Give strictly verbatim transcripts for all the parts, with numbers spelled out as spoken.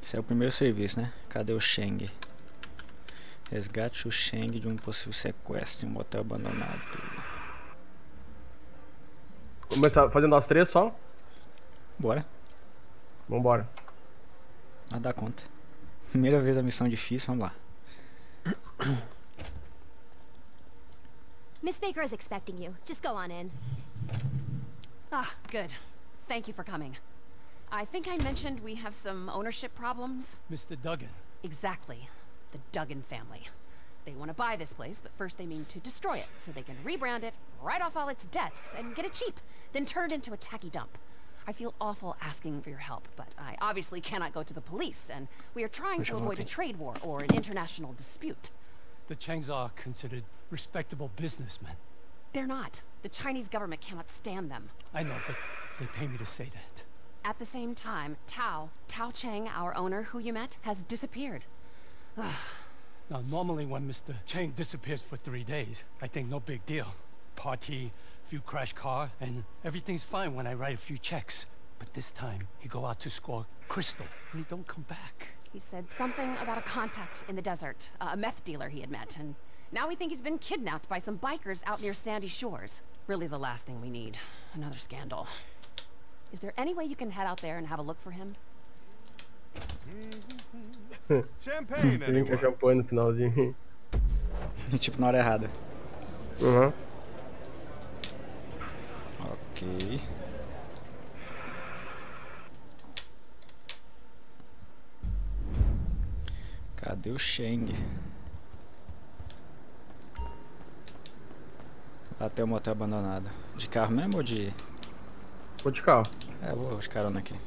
Esse é o primeiro serviço, né? Cadê o Sheng? Resgate o Sheng de um possível sequestro em um motel abandonado. Começar fazendo nós três só? Bora. Vambora. Vai dar conta. Primeira vez a missão difícil, vamos lá. Miss Baker is expecting you. Just go on in. Ah, good. Thank you for coming. I think I mentioned we have some ownership problems. Mister Duggan. Exactly. The Duggan family. They want to buy this place, but first they mean to destroy it, so they can rebrand it, write off all its debts, and get it cheap, then turn it into a tacky dump. I feel awful asking for your help, but I obviously cannot go to the police, and we are trying to avoid a trade war or an international dispute. The Changs are considered respectable businessmen. They're not. The Chinese government cannot stand them. I know, but they pay me to say that. At the same time, Tao, Tao Cheng, our owner who you met, has disappeared. Now, normally when Mister Chang disappears for three days, I think no big deal. Party, few crash car, and everything's fine when I write a few checks. But this time, he go out to score crystal, and he don't come back. He said something about a contact in the desert, uh, a meth dealer he had met, and now we think he's been kidnapped by some bikers out near Sandy Shores. Really the last thing we need. Another scandal. Is there any way you can head out there and have a look for him? Champagne, Drink champanhe no finalzinho. Tipo na hora errada. Uhum. Ok. Cadê o Sheng? Até o motel abandonado. De carro mesmo ou de... Vou de carro. É, vou de carona aqui.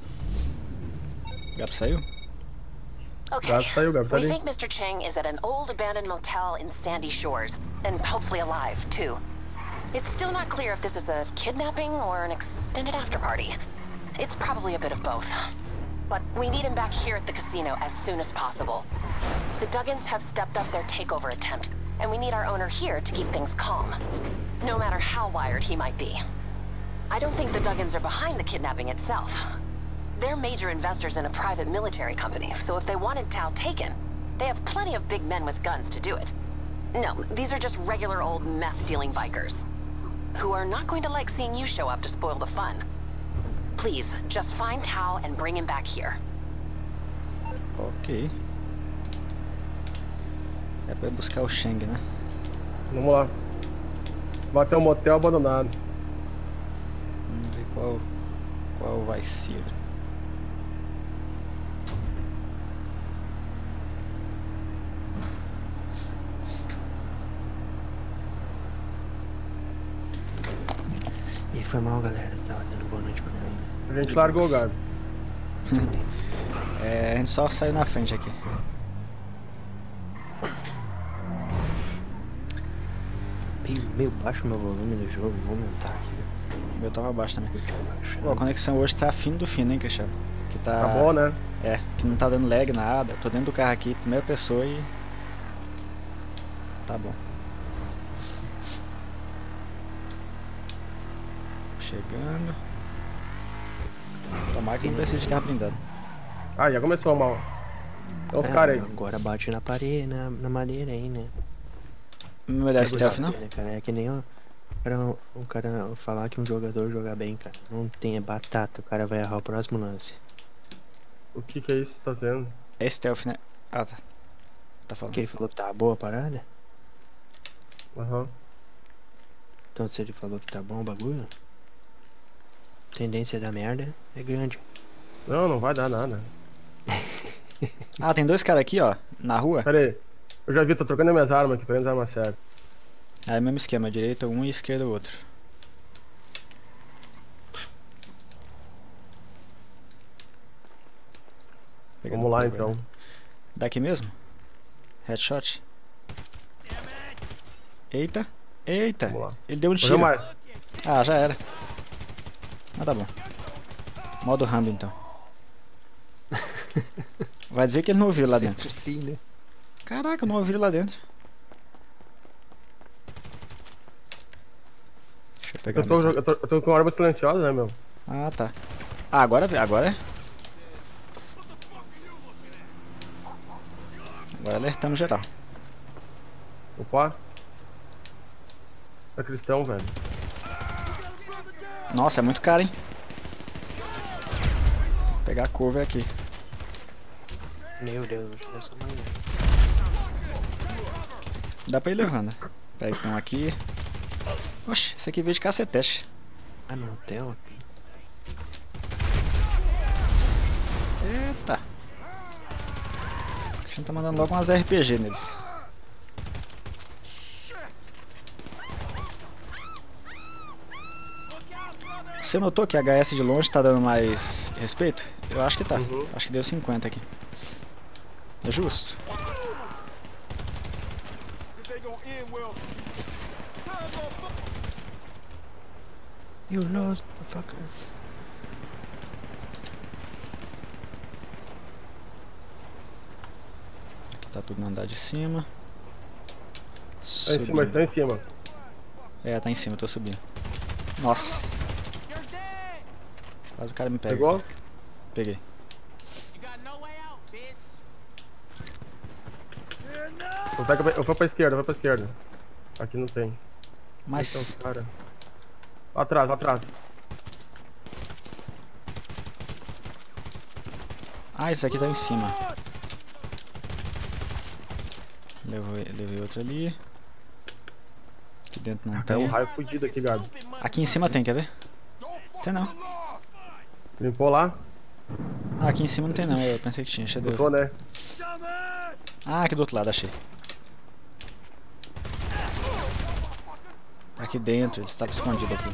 Gabi saiu? Okay, saiu, Gabi, tá we ali. think Mister Chang is at an old abandoned motel in Sandy Shores, and hopefully alive, too. It's still not clear if this is a kidnapping or an extended after-party. It's probably a bit of both. But we need him back here at the casino as soon as possible. The Duggans have stepped up their takeover attempt, and we need our owner here to keep things calm, no matter how wired he might be. I don't think the Duggans are behind the kidnapping itself. They're major investors in a private military company, so if they wanted Tao taken, they have plenty of big men with guns to do it. No, these are just regular old meth-dealing bikers, who are not going to like seeing you show up to spoil the fun. Please, just find Tao and bring him back here. Ok. É pra buscar o Sheng, né? Vamos lá. Vai até um motel abandonado. Vamos ver qual, qual vai ser. E foi mal, galera. Tava dando boa noite pra mim. A gente largou o Gabi. É, a gente só saiu na frente aqui. Meio, meio baixo o meu volume do jogo, vou aumentar aqui. O meu tava baixo também. Pô, a conexão hoje tá fino do fino, hein, Cristiano? Que tá... Tá bom, né? É, que não tá dando lag, nada. Tô dentro do carro aqui, primeira pessoa e... Tá bom. Chegando. Tomara que não precisa de carro blindado. Ah, já começou mal. Tem uns É, caras aí. agora bate na parede, na, na madeira aí, né? Melhor stealth, não? Né, cara? É que nem o cara, o cara falar que um jogador joga bem, cara. Não tem, é batata, o cara vai errar o próximo lance. O que que é isso que tá sendo? É stealth, né? Ah, tá. Tá falando. Porque ele falou que tava boa a parada? Aham. Uhum. Então se ele falou que tá bom o bagulho, a tendência da merda é grande. Não, não vai dar nada. Ah, tem dois caras aqui, ó, na rua. Pera aí. Eu já vi, tô trocando minhas armas aqui, pegando as armas certas. Aí mesmo esquema, direita um e esquerda o outro. Pegando Vamos lá cover, então. né? Daqui mesmo? Headshot. Eita, eita. Vamos lá. Ele deu um Fazer tiro. mais. Ah, já era. Ah, tá bom. Modo Rambo então. Vai dizer que ele não ouviu lá dentro. Sim, né? Caraca, eu não ouvi ele lá dentro. Deixa eu pegar. Eu tô, meu- eu, tô, eu tô com a arma silenciosa, né, meu? Ah, tá. Ah, agora, agora é. Agora alertamos geral. Opa. É cristão, velho. Nossa, é muito caro, hein? Vou pegar a cover aqui. Meu Deus, vou te dar essa manhã. Dá pra ir levando. Pega então aqui. Oxe, esse aqui veio de cacetete. Ah, no hotel? Eita. A gente tá mandando logo umas R P G neles. Você notou que a H S de longe tá dando mais respeito? Eu acho que tá. Uhum. Acho que deu cinquenta aqui. É justo. You lost, fucker. Aqui tá tudo no andar de cima. Tá em cima, está em cima. É, tá em cima, eu tô subindo. Nossa. Quase o cara me pega. Pegou? Aqui. Peguei. Eu, pego, eu vou pra esquerda, eu vou pra esquerda. Aqui não tem. Mas... Então, cara. Lá atrás, lá atrás. Ah, esse aqui tá em cima. Levei, levei outro ali. Aqui dentro não Tem tem. um raio fudido aqui, gado. Aqui em cima tem, quer ver? Tem não. Limpou lá? Ah, aqui em cima não tem não, eu pensei que tinha, achei Botou, deu. né? Ah, aqui do outro lado, achei. Aqui dentro, ele estava escondido aqui.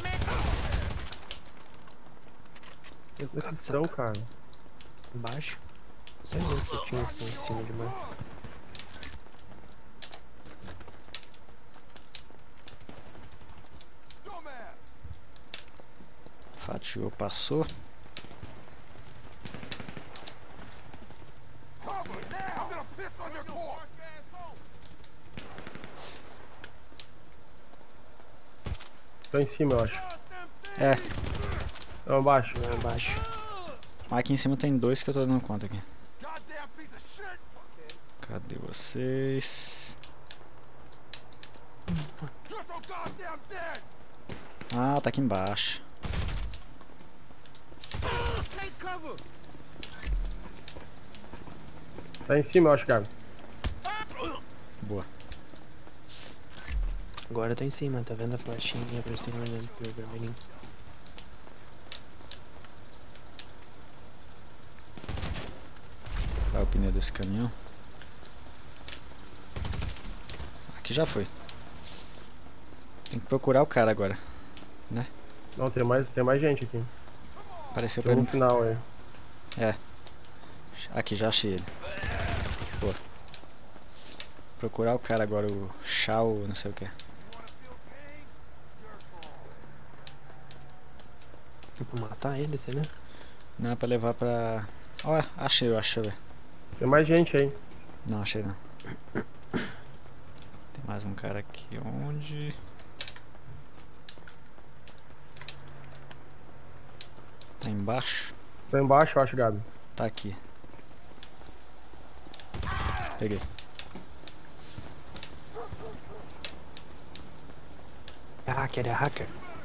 Eu Esse cara, cristão, cara. embaixo. Não sei se tinha assim em cima de mim. Fatiou, passou. Tá em cima, eu acho. É, Tá embaixo. Lá embaixo. mas aqui em cima tem dois que eu tô dando conta aqui. Cadê vocês? Ah, tá aqui embaixo. Tá em cima, eu acho, cara. Boa. Agora tá em cima, tá vendo a flechinha pra cima olhando pro vermelhinho. Olha o pneu desse caminhão. Aqui já foi. Tem que procurar o cara agora, né? Não, tem mais, tem mais gente aqui. Apareceu pra Tem mim. no final aí. É. Aqui, já achei ele. Boa. Procurar o cara agora, o Shao, não sei o que. Tem que matar ele, você né? Não, é pra levar pra... Ó, achei, eu acho, deixa eu ver. Tem mais gente aí. Não, achei não. Tem mais um cara aqui, onde... Tá embaixo? Tá embaixo, eu acho, Gabi. Tá aqui. Peguei. É hacker, é hacker.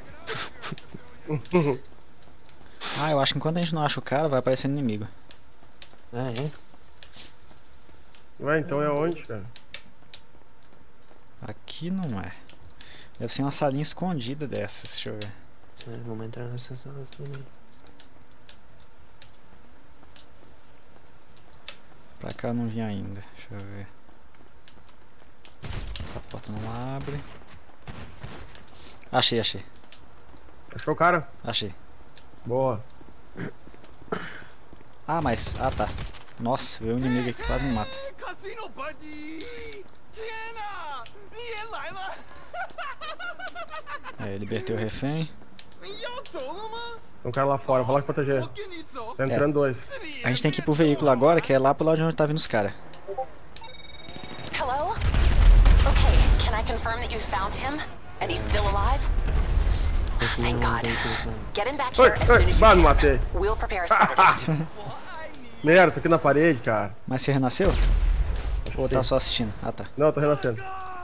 Ah, eu acho que enquanto a gente não acha o cara, vai aparecendo inimigo. Ah, é? Ué, então é onde, cara? Aqui não é. Deve ser uma salinha escondida dessas, deixa eu ver. Sério, vamos entrar nessas salas também. Pra cá eu não vim ainda, deixa eu ver. Essa porta não abre. Achei, achei. Achou o cara? Achei. Boa. Ah, mas... Ah, tá. Nossa, veio um inimigo aqui que quase me mata. É, libertei o refém. Tem um cara lá fora, vou lá proteger. Tá entrando dois. A gente tem que ir pro veículo agora, que é lá pro lado de onde tá vindo os caras. Hello? Okay, can I confirm that you found him? And he's still alive? Thank God. Get him back Oi, here as soon oi, as you bah, me can. matei. We'll prepare a sedative. Merda, tô aqui na parede, cara. Mas você renasceu? Acho Ou tá só assistindo? Ah, tá. Não, eu tô renascendo.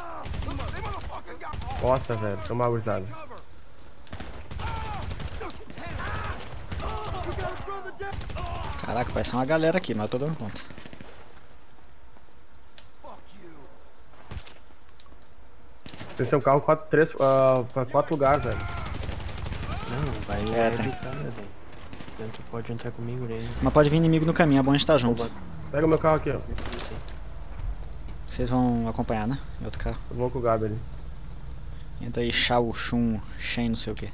Nossa, velho. Toma água usada. Caraca, parece uma galera aqui, mas eu tô dando conta. Tem que ser um carro quatro, três, uh, pra quatro lugares, velho. Não, vai É, é, tem. de cara, velho. Então tu pode entrar comigo daí. Mas pode vir inimigo no caminho, é bom a gente estar junto. Pega o meu carro aqui, ó. Vocês vão acompanhar, né? Em outro carro. Eu vou com o Gabi ali. Entra aí, Shao, Shun, Shen, não sei o que.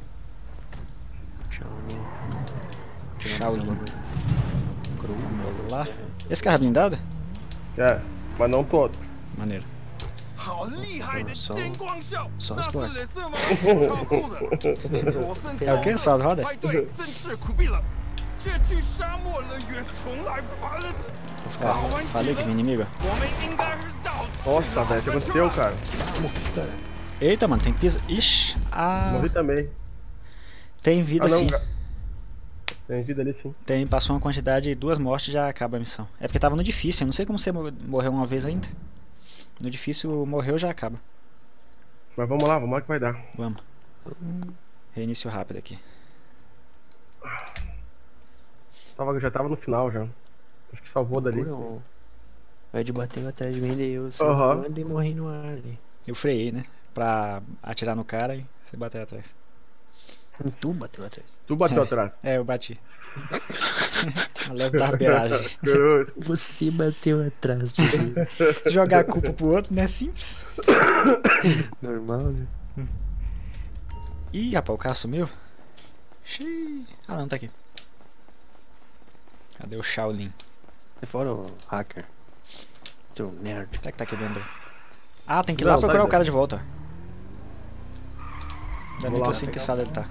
Shaolin. Shaolin. Cru, vamos lá. Esse carro é blindado? É, mas não todo. Maneiro. Só, só as portas. É o que? Só as rodas? Os caras. Falei que vinha inimigo. ó. Nossa, velho, o que aconteceu, cara? Eita, mano, tem que pisar. Ixi, ah, Morri também. tem vida Ah, não, sim. Ga- Tem vida ali sim. Tem, passou uma quantidade, duas mortes já acaba a missão. É porque tava no difícil, eu não sei como você mo- morreu uma vez ainda. No difícil, morreu já acaba. Mas vamos lá, vamos lá que vai dar. Vamos. Reinício rápido aqui. Tava, já tava no final já. Acho que salvou dali. O Ed bateu atrás de mim, daí eu saí Aham. voando e morri no ar ali. Eu freiei, né? Pra atirar no cara e você bater atrás. Tu bateu atrás. Tu bateu atrás. É, eu bati. A leve barbeiragem. Grosso. Você bateu atrás de mim. Jogar a culpa pro outro não é simples. Normal, né? Ih, rapaz, o carro sumiu? Xiii. Ah, não, tá aqui. Cadê o Shaolin? Sai fora, o hacker. Seu nerd. Será que tá aqui dentro? Ah, tem que ir Não, lá tá procurar o dentro. cara de volta. Ainda bem Vamos que lá. eu sei que sala ele tá.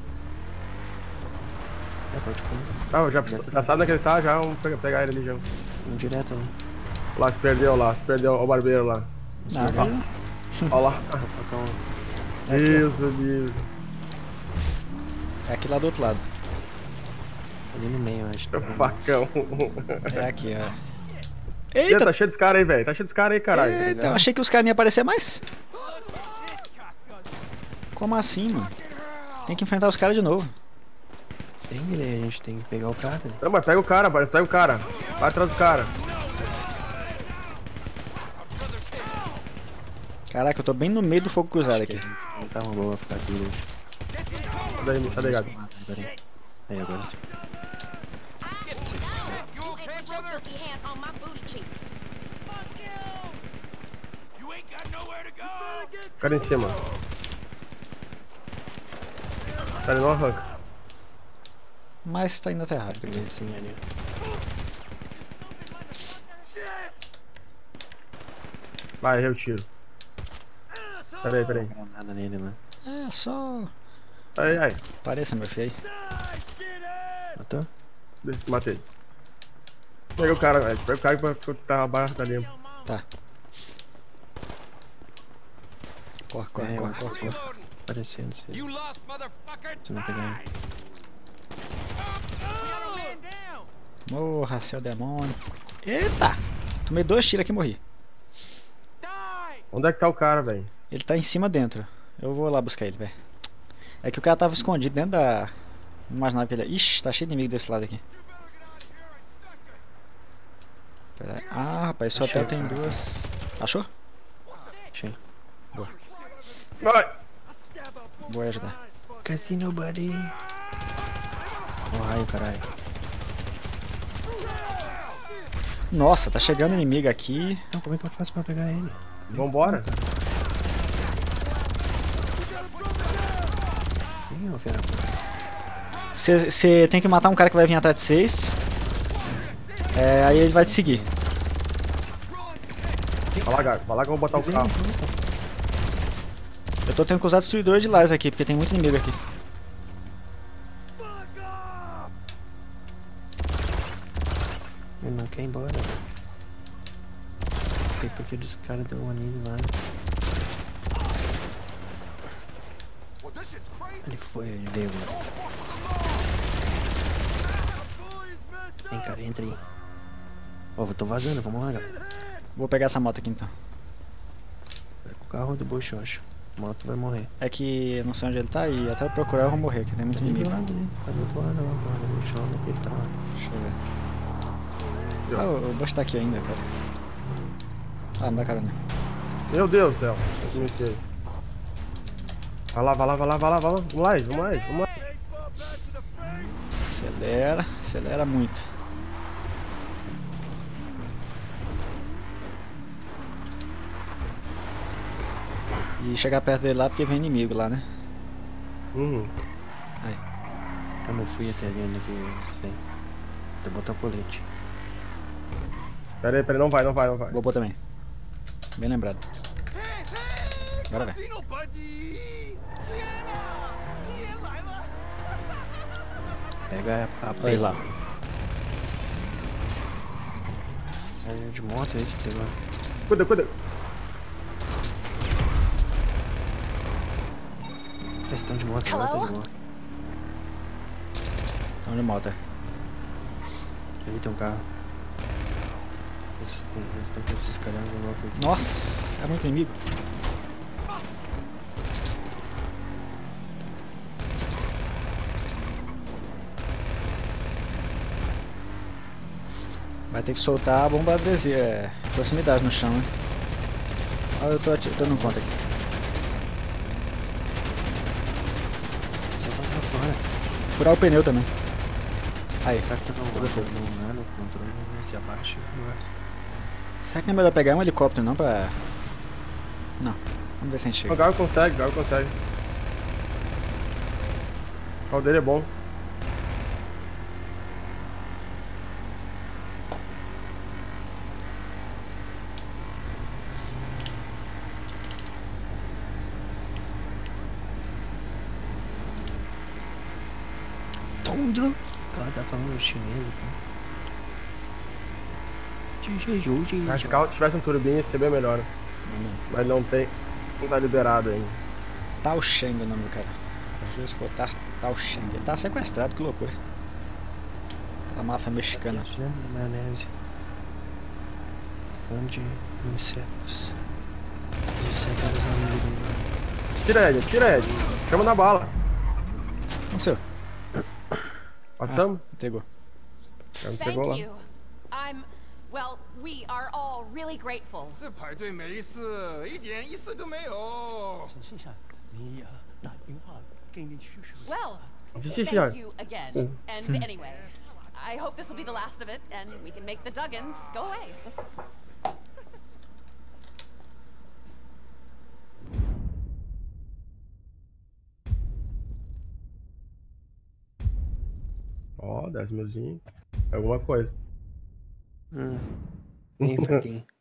É, pode comer. Ah, já, já sabe onde é que ele tá, já vamos pegar, pegar ele ali já. Vamos direto lá. Lá, se perdeu lá, se perdeu o barbeiro lá. Não, perdeu. Olha lá. Facão. Deus do livro. é aqui lá do outro lado. Ali no meio, eu acho. É o facão. É aqui, ó. Eita, Eita! tá cheio dos caras aí, velho. Tá cheio dos caras aí, caralho. Eita, eu achei que os caras não iam aparecer mais. Como assim, mano? Tem que enfrentar os caras de novo. Tem, né? A gente tem que pegar o cara. Não, mas pega o cara, vai, pega o cara. Vai atrás do cara. Caraca, eu tô bem no meio do fogo cruzado aqui. Não tá uma boa ficar aqui hoje. Sai daí, tá ligado? Peraí. Aí, agora sim. O cara em cima. Tá ali, não arranca. Mas tá indo até rápido. Peguei assim ali. Vai, errei o tiro. Peraí, peraí. Não nada nele lá. É só. Ai, ai. Pareça, meu filho. Matou? Matei. Pega o cara, velho. Pega o cara pra ficar a barra tá limpa. Tá. Corre, corre, É, corre, eu- corre, corre. Parecendo ser. Se não pegar ele. Morra, seu demônio. Eita! Tomei dois tiros aqui e morri. Onde é que tá o cara, velho? Ele tá em cima dentro. Eu vou lá buscar ele, velho. É que o cara tava escondido dentro da. Não imaginava que ele. Ixi, tá cheio de inimigo desse lado aqui. Pera aí. Ah, rapaz, só até tem duas. Achou? Achei. Vai! Vou ajudar. Cassino buddy. Oh, raio, caralho. Nossa, tá chegando inimigo aqui. Então, como é que eu faço pra pegar ele? Vambora? Ih, ô filho da puta. Você tem que matar um cara que vai vir atrás de vocês. É, aí ele vai te seguir. Vai lá, Gago. Vai lá que eu vou botar o carro. Eu tô tendo que usar destruidor de lares aqui, porque tem muito inimigo aqui. Ele não quer ir embora. Sei porque os caras deu um anilho lá. Ele foi, ele veio agora. Vem, cara, entra aí. Ó, eu tô vazando, vamos lá, galera. Vou pegar essa moto aqui então. Pega o carro do Bochocho. A moto vai morrer. É que eu não sei onde ele tá e até eu procurar eu vou morrer, que tem muito inimigo. Tá do outro lado, ó, porra, do Bochocho, onde que ele tá lá. Deixa eu ver. Ah, o, o Bush tá aqui ainda, cara. Ah, não dá cara não. Meu Deus do céu. Eu comecei. Vai lá, vai lá, vai lá, vai lá, vai lá. Vamos lá, vamos lá, vamos lá. Acelera, acelera muito. E chegar perto dele lá porque vem inimigo lá, né? Uhum. Aí. Eu não fui até ali onde que eles vêm. Vou botar o colete. Pera aí, pera aí, não vai, não vai, não vai. Vou pôr também. Bem lembrado. Bora ver. Pega a, a Olha ele lá. É de moto esse teu lá. Cuida, cuida. Eles estão de moto, lá tá de moto. Estão de moto, é. Ali tem um carro. Esses, eles estão com esses caras logo aqui. Nossa, é muito inimigo. Vai ter que soltar a bomba adesiva, é, proximidade no chão, né? Olha, eu tô dando conta aqui. Você vai pra fora. Furar o pneu também. Aí. O cara tá no no nano, o controle vai se abaixa. Será que não é melhor pegar um helicóptero não pra... Não. Vamos ver se a gente chega. O Gal consegue, o Gal consegue. O carro dele é bom. Tondo! O cara tá falando chinês, cara. Acho que o carro, se tivesse um turbina ia ser bem melhor. Mas não tem. Não tá liberado ainda. Tao Sheng é o nome do cara. Deixa eu escutar Tao Sheng. Ele tá sequestrado, que loucura. A máfia mexicana. Maionese. Fã de insetos. Insetos amigos. Tira Ed, tira Ed. Chama na bala. O que aconteceu? Passamos? Ah, entregou. Já me pegou lá. Thank you. I'm, well, we are all really grateful. 这排队没事，一点意思都没有。 陈先生，你呃打电话给你叔叔。 Well, 谢谢啊。 thank you again. And anyway, I hope this will be the last of it, and we can make the Duggans go away. Ó, dez milzinho. Alguma coisa. Hum. Bem fraquinho.